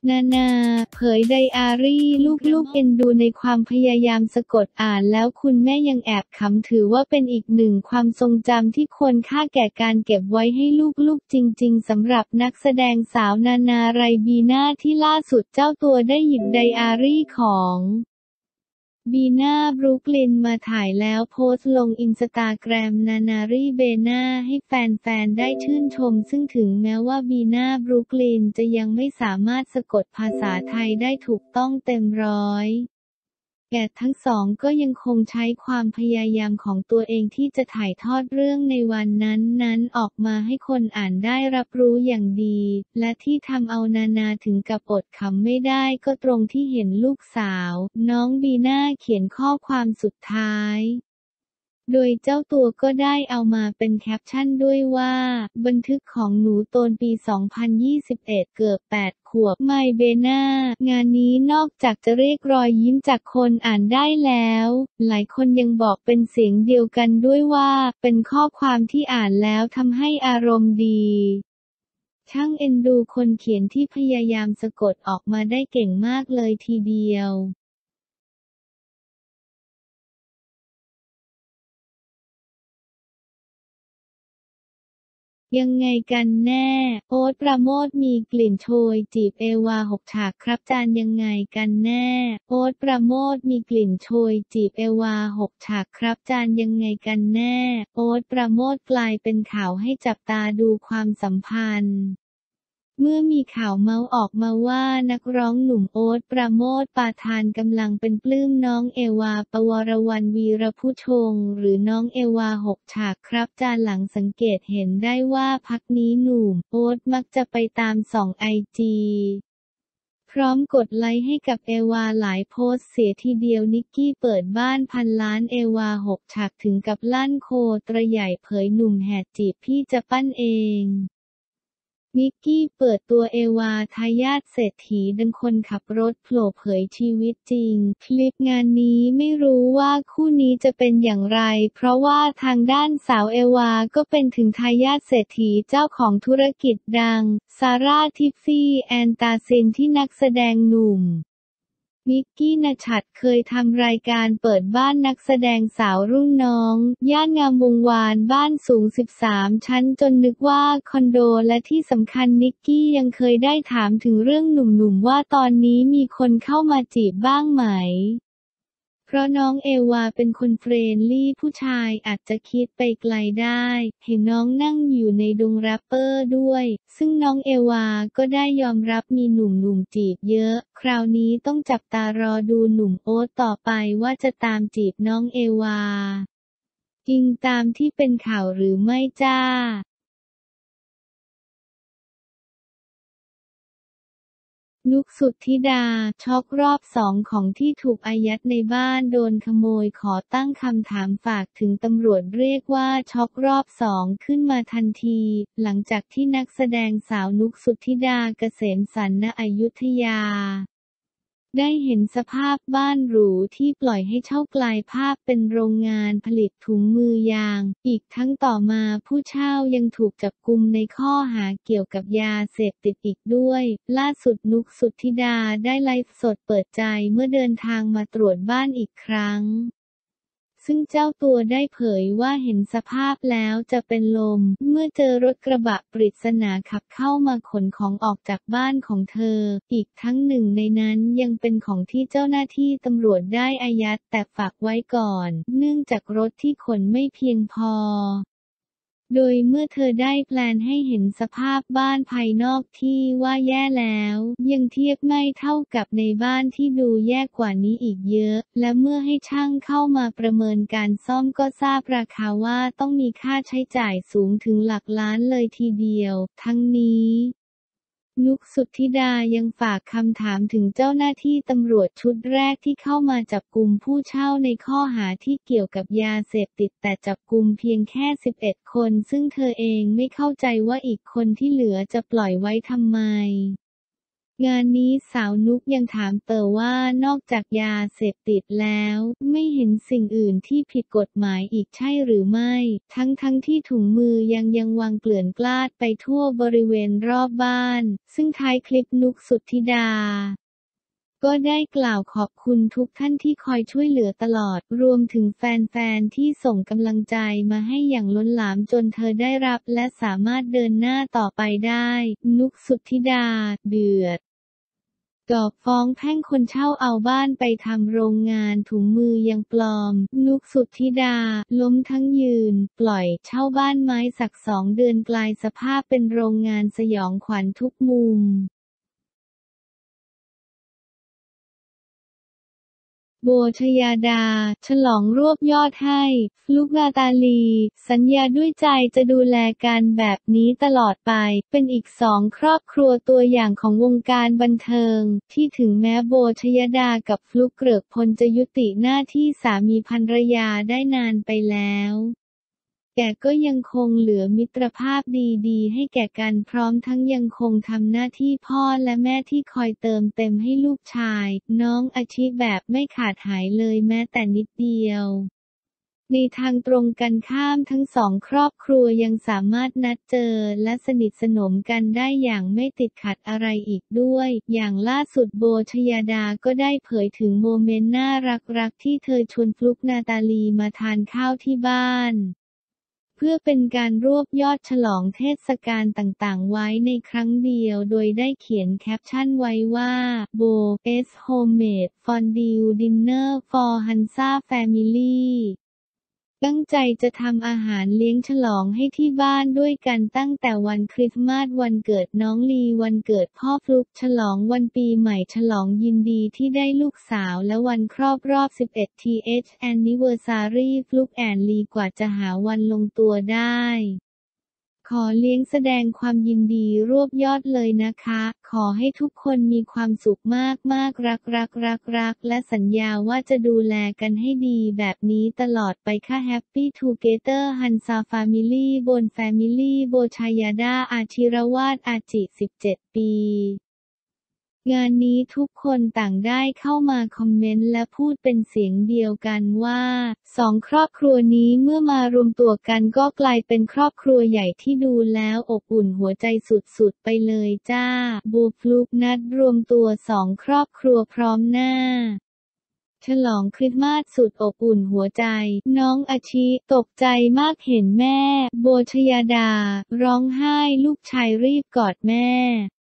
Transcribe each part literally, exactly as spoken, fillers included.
นานาเผยไดอารี่ลูกๆเอ็นดูในความพยายามสะกดอ่านแล้วคุณแม่ยังแอบขำถือว่าเป็นอีกหนึ่งความทรงจำที่ควรค่าแก่การเก็บไว้ให้ลูกๆจริงๆสำหรับนักแสดงสาวนานาไรบีน่าที่ล่าสุดเจ้าตัวได้หยิบไดอารี่ของบีน่าบรุกลินมาถ่ายแล้วโพสต์ลงอินสตาแกรมนานารีเบน่าให้แฟนๆได้ชื่นชมซึ่งถึงแม้ว่าบีน่าบรุกลินจะยังไม่สามารถสะกดภาษาไทยได้ถูกต้องเต็มร้อยแต่ทั้งสองก็ยังคงใช้ความพยายามของตัวเองที่จะถ่ายทอดเรื่องในวันนั้นๆออกมาให้คนอ่านได้รับรู้อย่างดีและที่ทำเอานานาถึงกับอดขำไม่ได้ก็ตรงที่เห็นลูกสาวน้องบีน่าเขียนข้อความสุดท้ายโดยเจ้าตัวก็ได้เอามาเป็นแคปชั่นด้วยว่าบันทึกของหนูโตนปี สองพันยี่สิบเอ็ด เกือบ แปด ขวบไมเบน่างานนี้นอกจากจะเรียกรอยยิ้มจากคนอ่านได้แล้วหลายคนยังบอกเป็นเสียงเดียวกันด้วยว่าเป็นข้อความที่อ่านแล้วทำให้อารมณ์ดีช่างเอ็นดูคนเขียนที่พยายามสะกดออกมาได้เก่งมากเลยทีเดียวยังไงกันแน่โอ๊ตปราโมชมีกลิ่นโชยจีบเอวาหกฉากครับจานยังไงกันแน่โอ๊ตปราโมชมีกลิ่นโชยจีบเอวาหกฉากครับจานยังไงกันแน่โอ๊ตปราโมชกลายเป็นข่าวให้จับตาดูความสัมพันธ์เมื่อมีข่าวเมาส์ออกมาว่านักร้องหนุ่มโอ๊ตปราโมชปาทานกำลังเป็นปลื้มน้องเอวาปวรวรรณวีรผู้ชงหรือน้องเอวาหกฉากครับจานหลังสังเกตเห็นได้ว่าพักนี้หนุ่มโอ๊ตมักจะไปตามส่องไอจีพร้อมกดไลค์ให้กับเอวาหลายโพสต์เสียทีเดียวนิกกี้เปิดบ้านพันล้านเอวาหกฉากถึงกับลั่นโคตรใหญ่เผยหนุ่มแหกจีบพี่จะปั้นเองนิกกี้เปิดตัวเอวาทายาทเศรษฐีดังคนขับรถโผล่เผยชีวิตจริงคลิปงานนี้ไม่รู้ว่าคู่นี้จะเป็นอย่างไรเพราะว่าทางด้านสาวเอวาก็เป็นถึงทายาทเศรษฐีเจ้าของธุรกิจดังซาร่าทิฟฟี่แอนตาซินที่นักแสดงหนุ่มนิกกี้ณชัดเคยทำรายการเปิดบ้านนักแสดงสาวรุ่นน้องย่านงามวงวานบ้านสูงสิบสามชั้นจนนึกว่าคอนโดและที่สำคัญนิกกี้ยังเคยได้ถามถึงเรื่องหนุ่มๆว่าตอนนี้มีคนเข้ามาจีบบ้างไหมเพราะน้องเอวาเป็นคนเฟรนลี่ผู้ชายอาจจะคิดไปไกลได้เห็นน้องนั่งอยู่ในดงแรปเปอร์ด้วยซึ่งน้องเอวาก็ได้ยอมรับมีหนุ่มๆจีบเยอะคราวนี้ต้องจับตารอดูหนุ่มโอ๊ตต่อไปว่าจะตามจีบน้องเอวาจริงตามที่เป็นข่าวหรือไม่จ้านุกสุทธิดาช็อกรอบสองของที่ถูกอายัดในบ้านโดนขโมยขอตั้งคำถามฝากถึงตำรวจเรียกว่าช็อกรอบสองขึ้นมาทันทีหลังจากที่นักแสดงสาวนุกสุทธิดาเกษมสันต์ณอยุธยาได้เห็นสภาพบ้านหรูที่ปล่อยให้เช่ากลายภาพเป็นโรงงานผลิตถุงมือยางอีกทั้งต่อมาผู้เช่ายังถูกจับกุมในข้อหาเกี่ยวกับยาเสพติดอีกด้วยล่าสุดนุกสุทธิดาได้ไลฟ์สดเปิดใจเมื่อเดินทางมาตรวจบ้านอีกครั้งซึ่งเจ้าตัวได้เผยว่าเห็นสภาพแล้วจะเป็นลมเมื่อเจอรถกระบะปริศนาขับเข้ามาขนของออกจากบ้านของเธออีกทั้งหนึ่งในนั้นยังเป็นของที่เจ้าหน้าที่ตำรวจได้อายัดแต่ฝากไว้ก่อนเนื่องจากรถที่ขนไม่เพียงพอโดยเมื่อเธอได้แพลนให้เห็นสภาพบ้านภายนอกที่ว่าแย่แล้วยังเทียบไม่เท่ากับในบ้านที่ดูแย่กว่านี้อีกเยอะและเมื่อให้ช่างเข้ามาประเมินการซ่อมก็ทราบราคาว่าต้องมีค่าใช้จ่ายสูงถึงหลักล้านเลยทีเดียวทั้งนี้นุกสุทธิดายังฝากคำถามถึงเจ้าหน้าที่ตำรวจชุดแรกที่เข้ามาจับกุมผู้เช่าในข้อหาที่เกี่ยวกับยาเสพติดแต่จับกุมเพียงแค่สิบเอ็ดคนซึ่งเธอเองไม่เข้าใจว่าอีกคนที่เหลือจะปล่อยไว้ทำไมงานนี้สาวนุกยังถามเต๋อว่านอกจากยาเสพติดแล้วไม่เห็นสิ่งอื่นที่ผิดกฎหมายอีกใช่หรือไม่ทั้งทั้งที่ถุงมือยังยังวางเกลื่อนกลาดไปทั่วบริเวณรอบบ้านซึ่งท้ายคลิปนุกสุทธิดาก็ได้กล่าวขอบคุณทุกท่านที่คอยช่วยเหลือตลอดรวมถึงแฟนๆที่ส่งกำลังใจมาให้อย่างล้นหลามจนเธอได้รับและสามารถเดินหน้าต่อไปได้นุกสุทธิดาเดือดกอบฟ้องแพ่งคนเช่าเอาบ้านไปทำโรงงานถุงมือยังปลอมนุกสุทธิดาล้มทั้งยืนปล่อยเช่าบ้านไม้สักสองเดือนกลายสภาพเป็นโรงงานสยองขวัญทุกมุมโบ ชยาดา ฉลองรวบยอดให้ ฟลุก นาตาลี สัญญาด้วยใจจะดูแลกันแบบนี้ตลอดไป เป็นอีกสองครอบครัวตัวอย่างของวงการบันเทิง ที่ถึงแม้โบ ชยดากับฟลุก เกริกพลจะยุติหน้าที่สามีภรรยาได้นานไปแล้วแต่ก็ยังคงเหลือมิตรภาพดีๆให้แก่กันพร้อมทั้งยังคงทำหน้าที่พ่อและแม่ที่คอยเติมเต็มให้ลูกชายน้องอาชิแบบไม่ขาดหายเลยแม้แต่นิดเดียวในทางตรงกันข้ามทั้งสองครอบครัวยังสามารถนัดเจอและสนิทสนมกันได้อย่างไม่ติดขัดอะไรอีกด้วยอย่างล่าสุดโบ ชยาดาก็ได้เผยถึงโมเมนต์น่ารักๆที่เธอชวนฟลุก นาตาลีมาทานข้าวที่บ้านเพื่อเป็นการรวบยอดฉลองเทศกาลต่างๆไว้ในครั้งเดียวโดยได้เขียนแคปชั่นไว้ว่าโบ 's homemade fondue dinner for Hansa family ตั้งใจจะทำอาหารเลี้ยงฉลองให้ที่บ้านด้วยกันตั้งแต่วันคริสต์มาสวันเกิดน้องลีวันเกิดพ่อฟลุกฉลองวันปีใหม่ฉลองยินดีที่ได้ลูกสาวและวันครอบรอบสิบเอ็ด ที เอช Anniversary ฟลุกแอนลีกว่าจะหาวันลงตัวได้ขอเลี้ยงแสดงความยินดีรวบยอดเลยนะคะขอให้ทุกคนมีความสุขมากๆรักรักรักรักและสัญญาว่าจะดูแลกันให้ดีแบบนี้ตลอดไปค่ะแฮปปี้ทูเกเตอร์ฮันซาฟามิลี่บนแฟมิลี่โบ ชยาดาอาชิรวาทอาจิสิบเจ็ดปีงานนี้ทุกคนต่างได้เข้ามาคอมเมนต์และพูดเป็นเสียงเดียวกันว่าสองครอบครัวนี้เมื่อมารวมตัวกันก็กลายเป็นครอบครัวใหญ่ที่ดูแล้วอบอุ่นหัวใจสุดๆไปเลยจ้าโบฟลุกนัดรวมตัวสองครอบครัวพร้อมหน้าฉลองคริสต์มาสสุดอบอุ่นหัวใจน้องอาชิตกใจมากเห็นแม่โบ ชยาดาร้องไห้ลูกชายรีบกอดแม่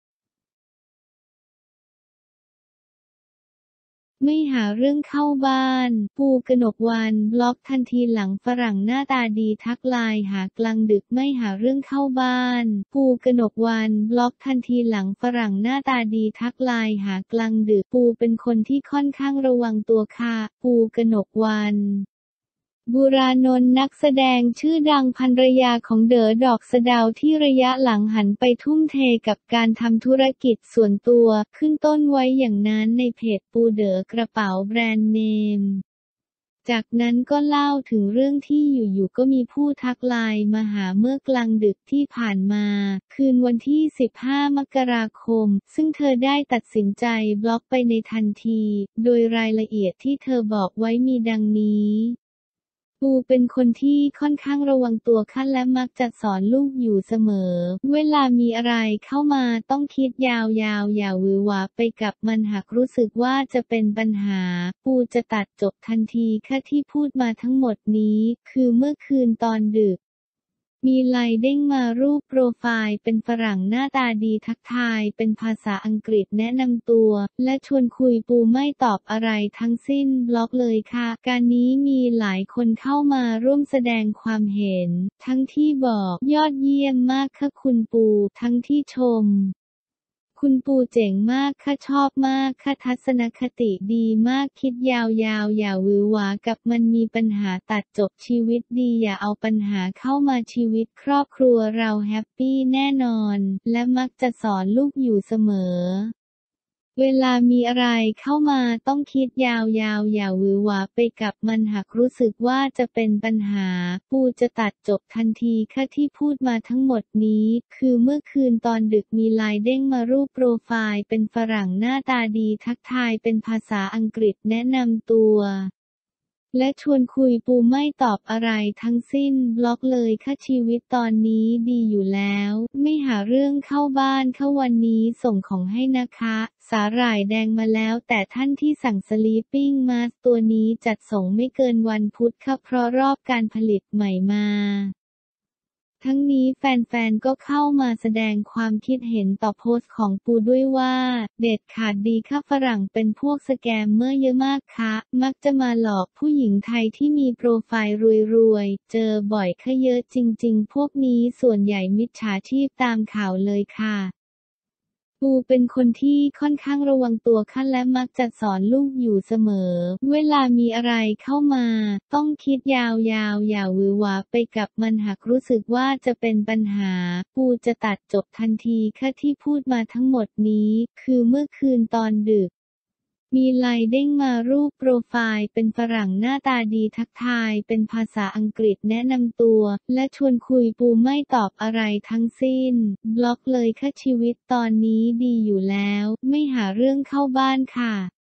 ไม่หาเรื่องเข้าบ้านปูกนกวรรณบล็อกทันทีหลังฝรั่งหน้าตาดีทักไลน์หากลางดึกไม่หาเรื่องเข้าบ้านปูกนกวรรณบล็อกทันทีหลังฝรั่งหน้าตาดีทักไลน์หากลางดึกปูเป็นคนที่ค่อนข้างระวังตัวค่ะปูกนกวรรณบุรานนท์นักแสดงชื่อดังภรรยาของเด๋อดอกสะเดาที่ระยะหลังหันไปทุ่มเทกับการทำธุรกิจส่วนตัวขึ้นต้นไว้อย่างนั้นในเพจปูเด๋อกระเป๋าแบรนด์เนมจากนั้นก็เล่าถึงเรื่องที่อยู่ๆก็มีผู้ทักไลน์มาหาเมื่อกลางดึกที่ผ่านมาคืนวันที่สิบห้ามกราคมซึ่งเธอได้ตัดสินใจบล็อกไปในทันทีโดยรายละเอียดที่เธอบอกไว้มีดังนี้ปูเป็นคนที่ค่อนข้างระวังตัวค่ะและมักจะสอนลูกอยู่เสมอเวลามีอะไรเข้ามาต้องคิดยาวๆอย่าหวือหวาไปกับมันหากรู้สึกว่าจะเป็นปัญหาปูจะตัดจบทันทีค่ะที่พูดมาทั้งหมดนี้คือเมื่อคืนตอนดึกมีไลน์เด้งมารูปโปรไฟล์เป็นฝรั่งหน้าตาดีทักทายเป็นภาษาอังกฤษแนะนำตัวและชวนคุยปูไม่ตอบอะไรทั้งสิ้นบล็อกเลยค่ะการนี้มีหลายคนเข้ามาร่วมแสดงความเห็นทั้งที่บอกยอดเยี่ยมมากค่ะคุณปูทั้งที่ชมคุณปูเจ๋งมากค่ะชอบมากค่ะทัศนคติดีมากคิดยาวๆอย่าหวือหวากับมันมีปัญหาตัดจบชีวิตดีอย่าเอาปัญหาเข้ามาชีวิตครอบครัวเราแฮปปี้แน่นอนและมักจะสอนลูกอยู่เสมอเวลามีอะไรเข้ามาต้องคิดยาวๆอย่าหวือหวาไปกับมันหากรู้สึกว่าจะเป็นปัญหาปูจะตัดจบทันทีค่ะที่พูดมาทั้งหมดนี้คือเมื่อคืนตอนดึกมีไลน์เด้งมารูปโปรไฟล์เป็นฝรั่งหน้าตาดีทักทายเป็นภาษาอังกฤษแนะนำตัวและชวนคุยปูไม่ตอบอะไรทั้งสิ้นบล็อกเลยค่ะชีวิตตอนนี้ดีอยู่แล้วไม่หาเรื่องเข้าบ้านค่ะวันนี้ส่งของให้นะคะสาหร่ายแดงมาแล้วแต่ท่านที่สั่งสลีปปิ้งมาสตัวนี้จัดส่งไม่เกินวันพุธค่ะเพราะรอบการผลิตใหม่มาทั้งนี้แฟนๆ ก็เข้ามาแสดงความคิดเห็นต่อโพสต์ของปูด้วยว่าเด็ดขาดดีค่ะฝรั่งเป็นพวกสแกมเมอร์เยอะมากคะมักจะมาหลอกผู้หญิงไทยที่มีโปรไฟล์รวยๆเจอบ่อยค่ะเยอะจริงๆพวกนี้ส่วนใหญ่มิจฉาชีพตามข่าวเลยค่ะปูเป็นคนที่ค่อนข้างระวังตัวค่ะและมักจะสอนลูกอยู่เสมอเวลามีอะไรเข้ามาต้องคิดยาวๆอย่าหวือหวาไปกับมันหากรู้สึกว่าจะเป็นปัญหาปูจะตัดจบทันทีค่ะที่พูดมาทั้งหมดนี้คือเมื่อคืนตอนดึกมีไลน์เด้งมารูปโปรไฟล์เป็นฝรั่งหน้าตาดีทักทายเป็นภาษาอังกฤษแนะนำตัวและชวนคุยปูไม่ตอบอะไรทั้งสิ้นบล็อกเลยค่ะชีวิตตอนนี้ดีอยู่แล้วไม่หาเรื่องเข้าบ้านค่ะ